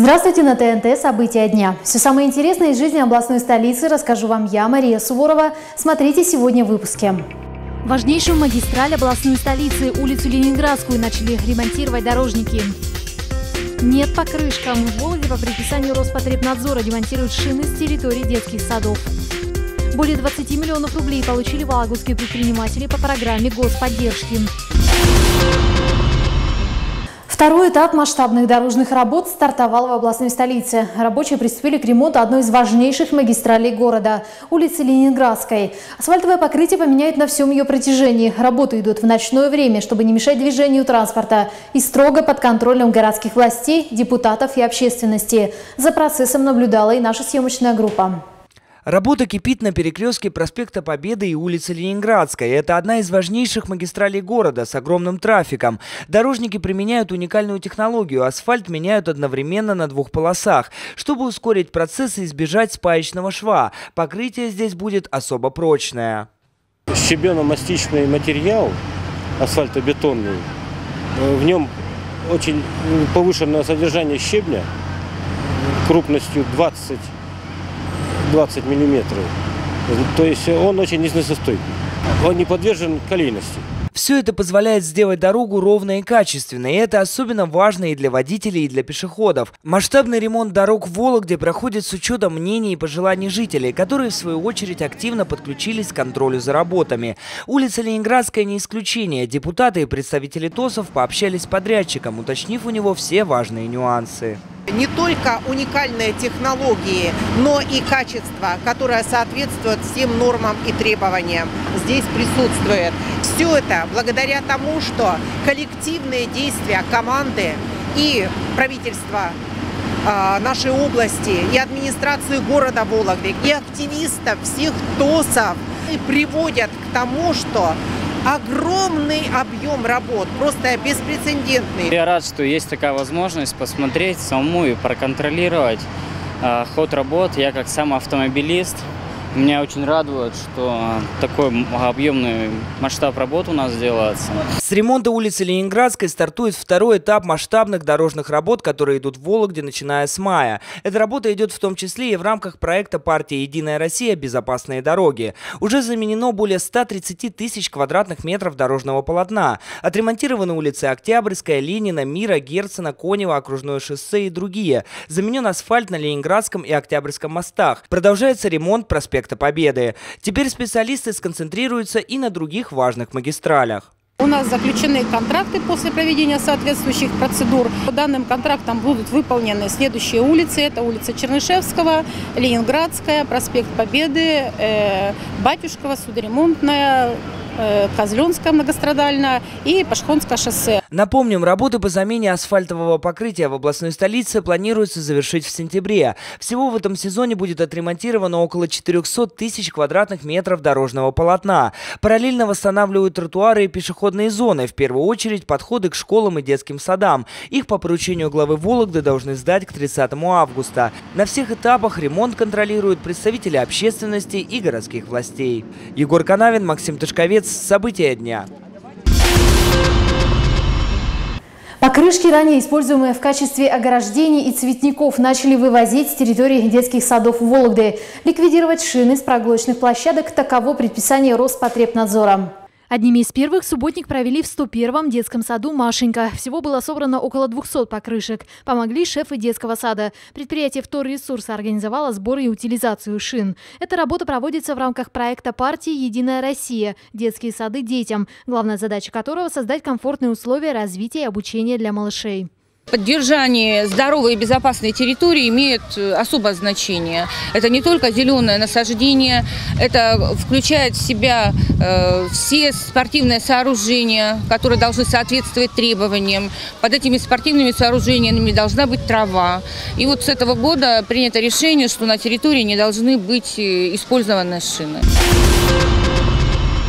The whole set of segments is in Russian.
Здравствуйте, на ТНТ «События дня». Все самое интересное из жизни областной столицы расскажу вам я, Мария Суворова. Смотрите сегодня в выпуске. Важнейшую магистраль областной столицы, улицу Ленинградскую, начали ремонтировать дорожники. Нет покрышкам. В Вологде по предписанию Роспотребнадзора демонтируют шины с территории детских садов. Более 20 миллионов рублей получили вологодские предприниматели по программе господдержки. Второй этап масштабных дорожных работ стартовал в областной столице. Рабочие приступили к ремонту одной из важнейших магистралей города – улицы Ленинградской. Асфальтовое покрытие поменяют на всем ее протяжении. Работы идут в ночное время, чтобы не мешать движению транспорта, и строго под контролем городских властей, депутатов и общественности. За процессом наблюдала и наша съемочная группа. Работа кипит на перекрестке проспекта Победы и улицы Ленинградской. Это одна из важнейших магистралей города с огромным трафиком. Дорожники применяют уникальную технологию. Асфальт меняют одновременно на двух полосах, чтобы ускорить процесс и избежать спаечного шва. Покрытие здесь будет особо прочное. Щебенно-мастичный материал, асфальтобетонный, в нем очень повышенное содержание щебня крупностью 20 миллиметров. То есть он очень износостойкий. Он не подвержен колейности. Все это позволяет сделать дорогу ровной и качественной. И это особенно важно и для водителей, и для пешеходов. Масштабный ремонт дорог в Вологде проходит с учетом мнений и пожеланий жителей, которые в свою очередь активно подключились к контролю за работами. Улица Ленинградская не исключение. Депутаты и представители ТОСов пообщались с подрядчиком, уточнив у него все важные нюансы. Не только уникальные технологии, но и качество, которое соответствует всем нормам и требованиям, здесь присутствует. Все это благодаря тому, что коллективные действия команды и правительства нашей области, и администрации города Вологды, и активистов всех ТОСов приводят к тому, что огромный объем работ, просто беспрецедентный. Я рад, что есть такая возможность посмотреть самому и проконтролировать ход работ. Я как сам автомобилист, меня очень радует, что такой объемный масштаб работ у нас делается. С ремонта улицы Ленинградской стартует второй этап масштабных дорожных работ, которые идут в Вологде, начиная с мая. Эта работа идет в том числе и в рамках проекта партии «Единая Россия. Безопасные дороги». Уже заменено более 130 тысяч квадратных метров дорожного полотна. Отремонтированы улицы Октябрьская, Ленина, Мира, Герцена, Конева, Окружное шоссе и другие. Заменен асфальт на Ленинградском и Октябрьском мостах. Продолжается ремонт проспекта Победы. Теперь специалисты сконцентрируются и на других важных магистралях. У нас заключены контракты после проведения соответствующих процедур. По данным контрактам будут выполнены следующие улицы. Это улица Чернышевского, Ленинградская, проспект Победы, Батюшкова, Судоремонтная, Козленская многострадальная и Пашхонское шоссе. Напомним, работы по замене асфальтового покрытия в областной столице планируется завершить в сентябре. Всего в этом сезоне будет отремонтировано около 400 тысяч квадратных метров дорожного полотна. Параллельно восстанавливают тротуары и пешеходные зоны, в первую очередь подходы к школам и детским садам. Их по поручению главы Вологды должны сдать к 30 августа. На всех этапах ремонт контролируют представители общественности и городских властей. Егор Канавин, Максим Тышковец. События дня. Покрышки, ранее используемые в качестве ограждений и цветников, начали вывозить с территории детских садов Вологды. Ликвидировать шины с прогулочных площадок – таково предписание Роспотребнадзора. Одними из первых субботник провели в 101-м детском саду «Машенька». Всего было собрано около 200 покрышек. Помогли шефы детского сада. Предприятие «Вторресурс» организовало сбор и утилизацию шин. Эта работа проводится в рамках проекта партии «Единая Россия. Детские сады детям», главная задача которого – создать комфортные условия развития и обучения для малышей. Поддержание здоровой и безопасной территории имеет особое значение. Это не только зеленое насаждение, это включает в себя все спортивные сооружения, которые должны соответствовать требованиям. Под этими спортивными сооружениями должна быть трава. И вот с этого года принято решение, что на территории не должны быть использованы шины.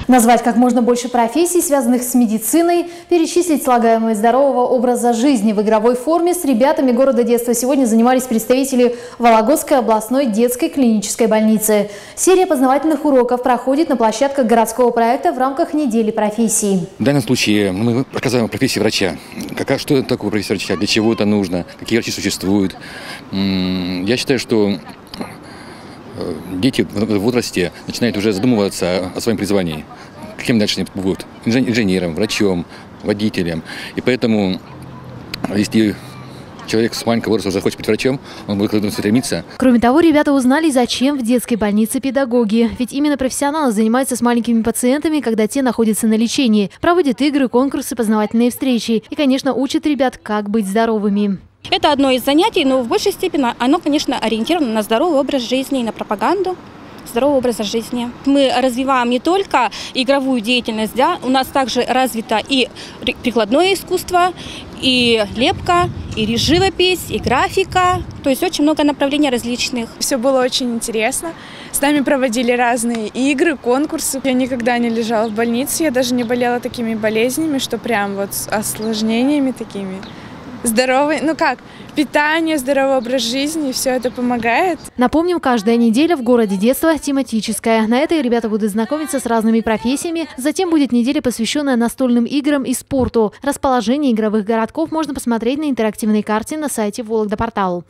Назвать как можно больше профессий, связанных с медициной, перечислить слагаемые здорового образа жизни в игровой форме. С ребятами города детства сегодня занимались представители Вологодской областной детской клинической больницы. Серия познавательных уроков проходит на площадках городского проекта в рамках недели профессий. В данном случае мы рассказываем о профессии врача. Что такое профессия врача, для чего это нужно, какие врачи существуют. Я считаю, что дети в возрасте начинают уже задумываться о своем призвании. Кем дальше они будут? Инженером, врачом, водителем. И поэтому, если человек с маленького возраста захочет быть врачом, он будет к этому стремиться. Кроме того, ребята узнали, зачем в детской больнице педагоги. Ведь именно профессионалы занимаются с маленькими пациентами, когда те находятся на лечении. Проводят игры, конкурсы, познавательные встречи. И, конечно, учат ребят, как быть здоровыми. Это одно из занятий, но в большей степени оно, конечно, ориентировано на здоровый образ жизни и на пропаганду здорового образа жизни. Мы развиваем не только игровую деятельность, да, у нас также развито и прикладное искусство, и лепка, и живопись, и графика. То есть очень много направлений различных. Все было очень интересно. С нами проводили разные игры, конкурсы. Я никогда не лежала в больнице, я даже не болела такими болезнями, что прям вот с осложнениями такими. Здоровый, питание, здоровый образ жизни, все это помогает. Напомним, каждая неделя в городе детства тематическая. На этой ребята будут знакомиться с разными профессиями. Затем будет неделя, посвященная настольным играм и спорту. Расположение игровых городков можно посмотреть на интерактивной карте на сайте Вологда-портал.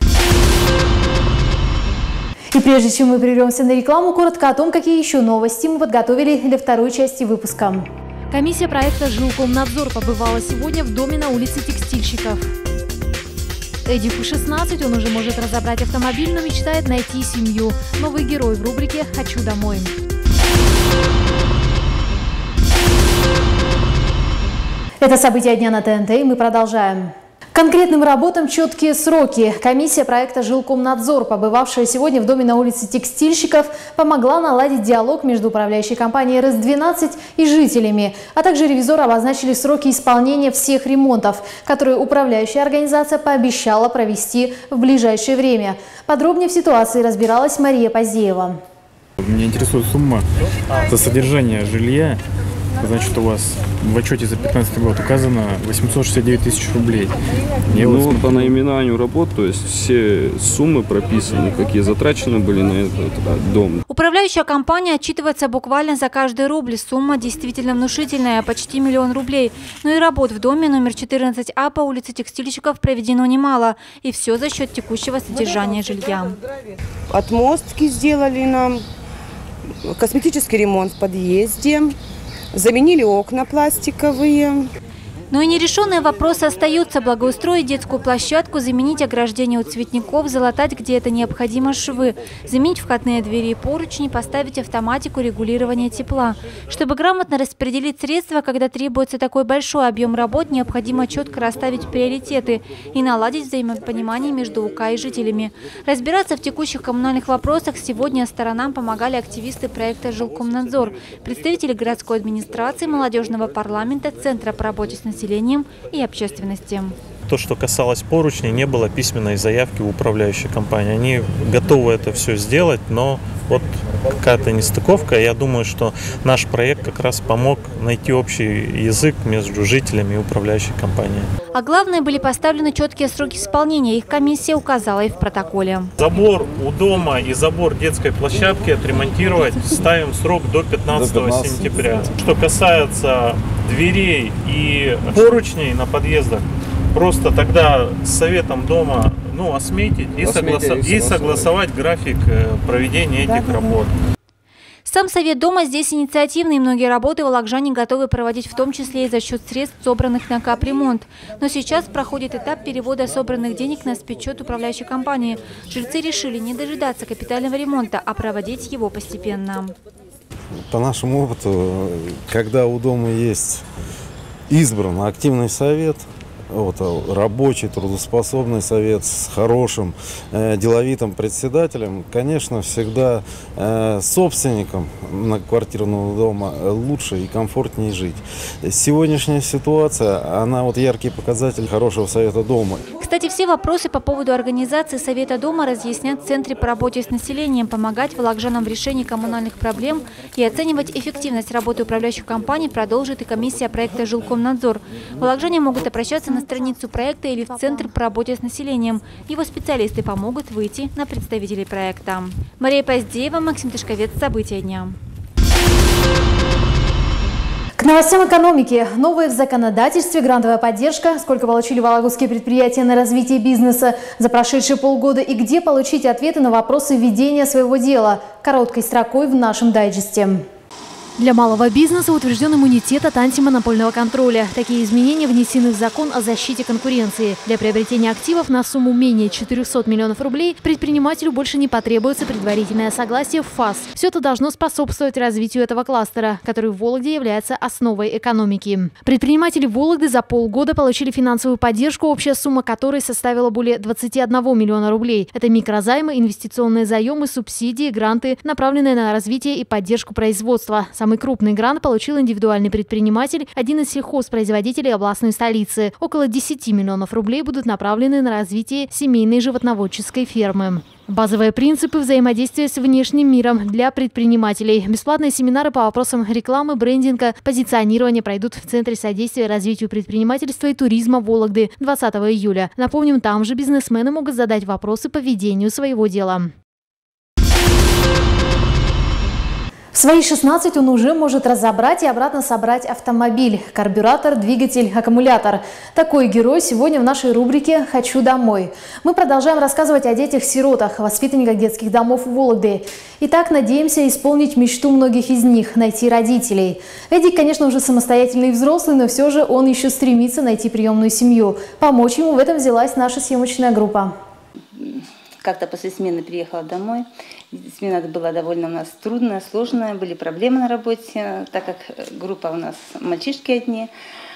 И прежде чем мы прервемся на рекламу, коротко о том, какие еще новости мы подготовили для второй части выпуска. Комиссия проекта «Жилкомнадзор» побывала сегодня в доме на улице Текстильщиков. Эдику 16, он уже может разобрать автомобиль, но мечтает найти семью. Новый герой в рубрике «Хочу домой». Это события дня на ТНТ, и мы продолжаем. Конкретным работам четкие сроки. Комиссия проекта «Жилкомнадзор», побывавшая сегодня в доме на улице Текстильщиков, помогла наладить диалог между управляющей компанией РС-12 и жителями. А также ревизоры обозначили сроки исполнения всех ремонтов, которые управляющая организация пообещала провести в ближайшее время. Подробнее в ситуации разбиралась Мария Поздеева. Меня интересует сумма за содержание жилья. Значит, у вас в отчете за 2015 год указано 869 тысяч рублей. По наименованию работ, то есть все суммы прописаны, какие затрачены были на этот дом. Управляющая компания отчитывается буквально за каждый рубль. Сумма действительно внушительная, почти 1 000 000 рублей. Но и работ в доме номер 14А по улице Текстильщиков проведено немало. И все за счет текущего содержания жилья. Отмостки сделали нам, косметический ремонт в подъезде. Заменили окна пластиковые. Но и нерешенные вопросы остаются. Благоустроить детскую площадку, заменить ограждение у цветников, залатать, где это необходимо, швы, заменить входные двери и поручни, поставить автоматику регулирования тепла. Чтобы грамотно распределить средства, когда требуется такой большой объем работ, необходимо четко расставить приоритеты и наладить взаимопонимание между УК и жителями. Разбираться в текущих коммунальных вопросах сегодня сторонам помогали активисты проекта «Жилкомнадзор», представители городской администрации, молодежного парламента, Центра по работе с населением и общественности. То, что касалось поручней, не было письменной заявки у управляющей компании. Они готовы это все сделать, но вот какая-то нестыковка. Я думаю, что наш проект как раз помог найти общий язык между жителями и управляющей компанией. А главное, были поставлены четкие сроки исполнения. Их комиссия указала и в протоколе. Забор у дома и забор детской площадки отремонтировать ставим срок до 15 сентября. Что касается дверей и поручней на подъездах, просто тогда с советом дома осметить и согласовать график проведения этих работ. Сам совет дома здесь инициативный. Многие работы вологжане готовы проводить в том числе и за счет средств, собранных на капремонт. Но сейчас проходит этап перевода собранных денег на спецсчет управляющей компании. Жильцы решили не дожидаться капитального ремонта, а проводить его постепенно. По нашему опыту, когда у дома есть избран активный совет, рабочий, трудоспособный совет с хорошим деловитым председателем, конечно, всегда собственникам многоквартирного дома лучше и комфортнее жить. Сегодняшняя ситуация, она яркий показатель хорошего совета дома. Кстати, Кстати, все вопросы по поводу организации Совета дома разъяснят в Центре по работе с населением, помогать волокжанам в решении коммунальных проблем и оценивать эффективность работы управляющих компаний продолжит и комиссия проекта «Жилкомнадзор». Волокжане могут обращаться на страницу проекта или в Центр по работе с населением. Его специалисты помогут выйти на представителей проекта. Мария Поздеева, Максим Тышковец. События дня. К новостям экономики. Новая в законодательстве грантовая поддержка. Сколько получили вологодские предприятия на развитие бизнеса за прошедшие полгода и где получить ответы на вопросы ведения своего дела. Короткой строкой в нашем дайджесте. Для малого бизнеса утвержден иммунитет от антимонопольного контроля. Такие изменения внесены в закон о защите конкуренции. Для приобретения активов на сумму менее 400 миллионов рублей предпринимателю больше не потребуется предварительное согласие в ФАС. Все это должно способствовать развитию этого кластера, который в Вологде является основой экономики. Предприниматели Вологды за полгода получили финансовую поддержку, общая сумма которой составила более 21 миллиона рублей. Это микрозаймы, инвестиционные заемы, субсидии, гранты, направленные на развитие и поддержку производства. Самый крупный грант получил индивидуальный предприниматель, один из сельхозпроизводителей областной столицы. Около 10 миллионов рублей будут направлены на развитие семейной животноводческой фермы. Базовые принципы взаимодействия с внешним миром для предпринимателей. Бесплатные семинары по вопросам рекламы, брендинга, позиционирования пройдут в Центре содействия развитию предпринимательства и туризма Вологды 20 июля. Напомним, там же бизнесмены могут задать вопросы по ведению своего дела. В свои 16 он уже может разобрать и обратно собрать автомобиль. Карбюратор, двигатель, аккумулятор. Такой герой сегодня в нашей рубрике «Хочу домой». Мы продолжаем рассказывать о детях-сиротах, воспитанниках детских домов Вологды. Итак, надеемся исполнить мечту многих из них – найти родителей. Эдик, конечно, уже самостоятельный взрослый, но все же он еще стремится найти приемную семью. Помочь ему в этом взялась наша съемочная группа. Как-то после смены приехала домой. Смена была довольно у нас трудная, сложная. Были проблемы на работе, так как группа у нас мальчишки одни.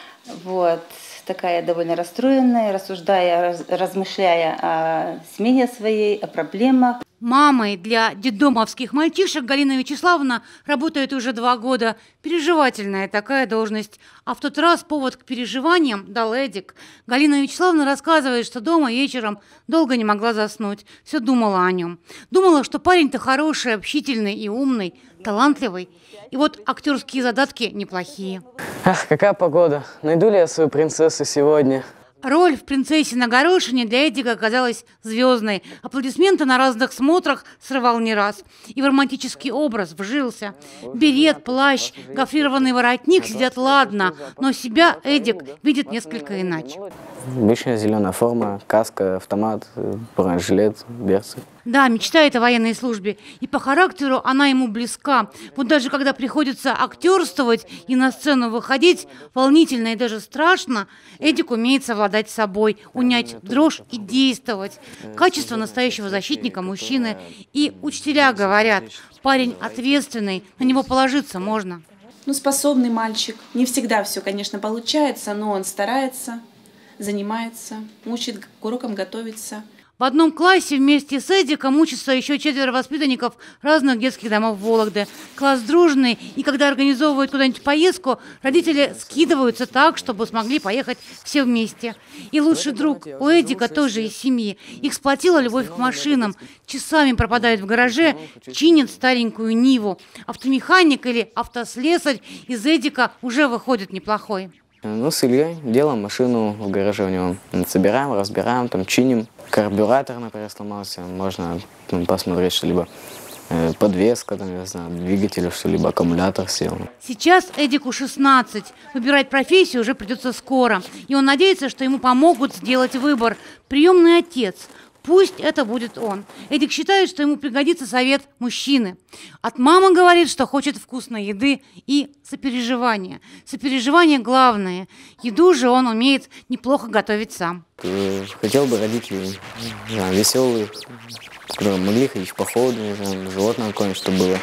Вот. Такая довольно расстроенная, рассуждая, размышляя о смене своей, о проблемах. Мамой для детдомовских мальчишек Галина Вячеславовна работает уже 2 года. Переживательная такая должность. А в тот раз повод к переживаниям дал Эдик. Галина Вячеславовна рассказывает, что дома вечером долго не могла заснуть. Все думала о нем. Думала, что парень-то хороший, общительный и умный, талантливый. И вот актерские задатки неплохие. Ах, какая погода. Найду ли я свою принцессу сегодня? Роль в «Принцессе на горошине» для Эдика оказалась звездной. Аплодисменты на разных смотрах срывал не раз. И в романтический образ вжился. Берет, плащ, гофрированный воротник сидят ладно, но себя Эдик видит несколько иначе. Обычная зеленая форма, каска, автомат, бронежилет, берцы. Да, мечтает о военной службе. И по характеру она ему близка. Вот даже когда приходится актерствовать и на сцену выходить, волнительно и даже страшно, Эдик умеет совладать с собой, унять дрожь и действовать. Качество настоящего защитника мужчины. И учителя говорят, парень ответственный, на него положиться можно. Ну, способный мальчик. Не всегда все, конечно, получается, но он старается, занимается, учит к урокам, готовится. В одном классе вместе с Эдиком учатся еще 4 воспитанников разных детских домов Вологды. Класс дружный, и когда организовывают куда-нибудь поездку, родители скидываются так, чтобы смогли поехать все вместе. И лучший друг у Эдика тоже из семьи. Их сплотила любовь к машинам. Часами пропадают в гараже, чинят старенькую Ниву. Автомеханик или автослесарь из Эдика уже выходит неплохой. Ну, с Ильей делаем машину в гараже у него. Собираем, разбираем, там чиним. Карбюратор, например, сломался. Можно посмотреть что-либо. Подвеска, там, я знаю, двигатель, что-либо, аккумулятор сел. Сейчас Эдику 16. Выбирать профессию уже придется скоро. И он надеется, что ему помогут сделать выбор. Приемный отец. Пусть это будет он. Эдик считает, что ему пригодится совет мужчины. От мамы говорит, что хочет вкусной еды и сопереживания. Сопереживание главное. Еду же он умеет неплохо готовить сам. Хотел бы родителей веселых, которые могли ходить в походы, животное какое-нибудь, чтобы было.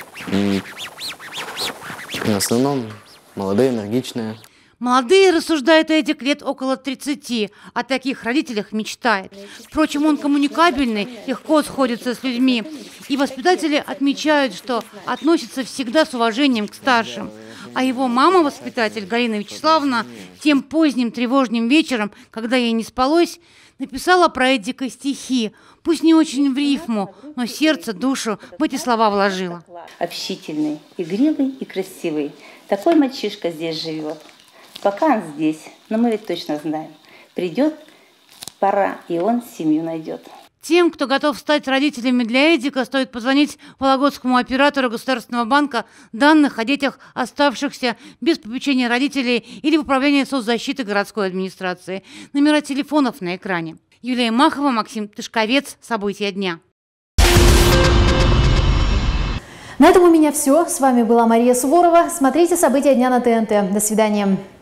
И в основном молодые, энергичные. Молодые, рассуждает Эдик, лет около 30, о таких родителях мечтает. Впрочем, он коммуникабельный, легко сходится с людьми. И воспитатели отмечают, что относится всегда с уважением к старшим. А его мама-воспитатель Галина Вячеславовна тем поздним тревожным вечером, когда ей не спалось, написала про Эдика стихи. Пусть не очень в рифму, но сердце, душу в эти слова вложила. Общительный, игривый и красивый. Такой мальчишка здесь живет. Пока он здесь, но мы ведь точно знаем. Придет пора, и он семью найдет. Тем, кто готов стать родителями для Эдика, стоит позвонить вологодскому оператору Государственного банка данных о детях, оставшихся без попечения родителей, или в управлении соцзащиты городской администрации. Номера телефонов на экране. Юлия Махова, Максим Тышковец. События дня. На этом у меня все. С вами была Мария Суворова. Смотрите события дня на ТНТ. До свидания.